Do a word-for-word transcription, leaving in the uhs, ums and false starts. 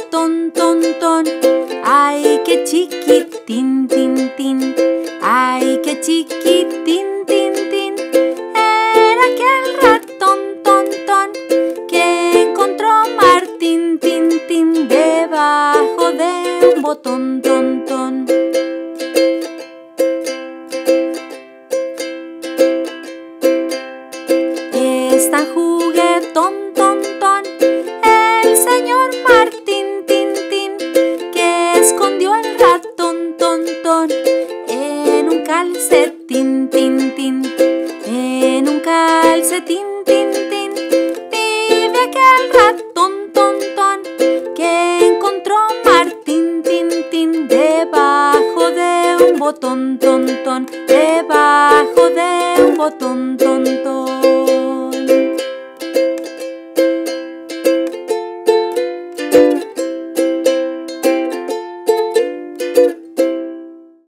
ratón, ton, ton. Ay, qué chiquitín, tin, tin. Ay, qué chiquitín, tin, tin. Era aquel ratón, ton, ton, que encontró Martín, tin, tin, debajo de un botón, ton, ton. Es tan juguetón, ton, ton, el señor Martín, tin, tin, que escondió el ratón, ton, ton, en un calcetín, tin, tin, en un calcetín, tin, tin. Vive aquel ratón, ton, ton, que encontró Martín, tin, tin, debajo de un botón, ton, ton, debajo de un botón, ton, ton.